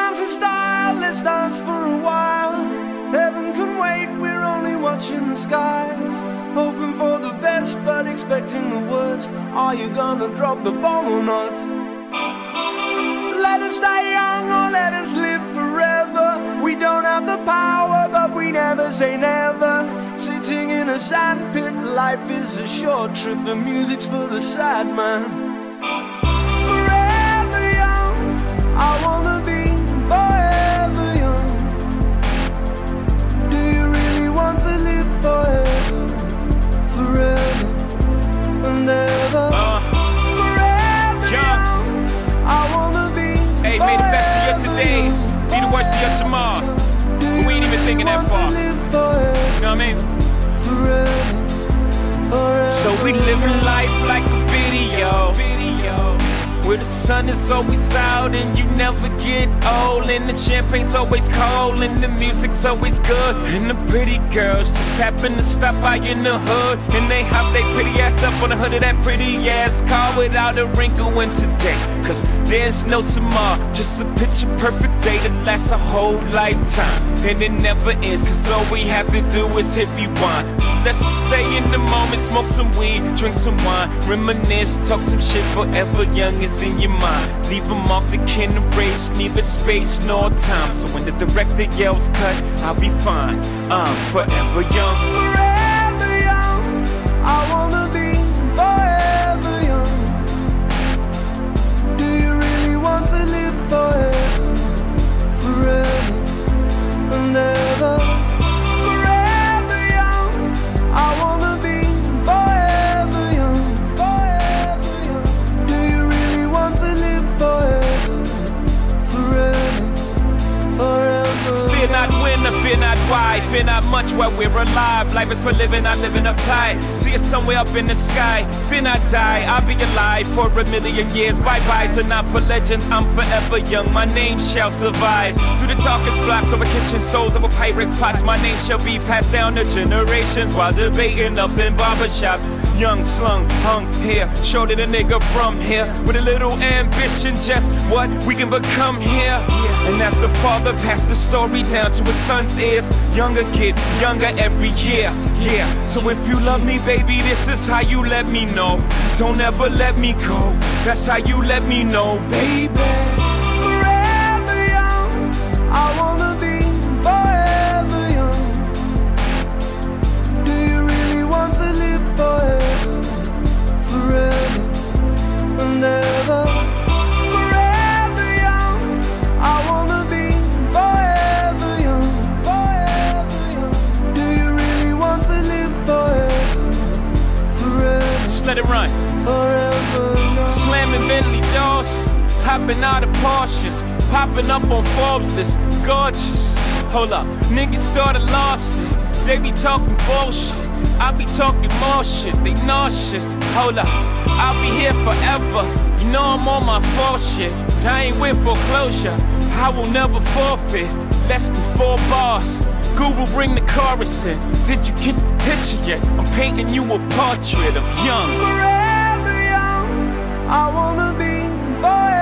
dance in style, let's dance for a while. Heaven can wait, we're only watching the skies. Hoping for the best, but expecting the worst. Are you gonna drop the bomb or not? Let us die young or let us live forever. We don't have the power, but we never say never. Sitting in a sandpit, life is a short trip. The music's for the sad man. Forever young, I wanna be forever young. Do you really want to live forever? Forever and ever. Forever young, I wanna be. Hey, may the best of your todays be the worst of your tomorrows. But we ain't even thinking that far. You know what I mean? So we living life like a video, where the sun is always out and you never get old, and the champagne's always cold and the music's always good, and the pretty girls just happen to stop by in the hood, and they hop they pretty ass up on the hood of that pretty ass car without a wrinkle in today. Cause there's no tomorrow, just a picture perfect day that lasts a whole lifetime, and it never ends, cause all we have to do is hit rewind. So let's just stay in the moment, smoke some weed, drink some wine, reminisce, talk some shit. Forever young is in your mind. Leave them off the can erase, neither space nor time. So when the director yells cut, I'll be fine. I'm forever young. Forever young, I wanna be forever young. Do you really want to live forever? Forever and ever. Forever young, I wanna be forever young. Forever young. Do you really want to live forever? Forever, forever. Fear not when or fear not why, fear not much while we're alive. Life is for living, not living uptight. See us somewhere up in the sky. Fear not die, I'll be alive for a million years. Bye-byes are not for legends, I'm forever young. My name shall survive. Through the darkest blocks, over kitchen stoves, over pirates' pots, my name shall be passed down to generations while debating up in barbershops. Young, slung, hung here, showed it a nigga from here with a little ambition, just what we can become here. And as the father passed the story down to his son's ears, younger kid, younger every year. Yeah, so if you love me, baby, this is how you let me know. Don't ever let me go, that's how you let me know, baby. Forever young, I wanna be forever young. Do you really want to live forever? Forever and ever. Forever young, I wanna be forever young. Forever young. Do you really want to live forever? Forever. Just let it run. Forever young. Slamming Bentley doors, hopping out of Porsches, popping up on Forbes list, gorgeous. Hold up, niggas thought I lost it. They be talking bullshit, I be talking more shit. They nauseous. Hold up, I'll be here forever. You know I'm on my full shit, but I ain't with foreclosure. I will never forfeit. Less than 4 bars. Google, bring the chorus in. Did you get the picture yet? I'm painting you a portrait of young. Forever young, I wanna be forever.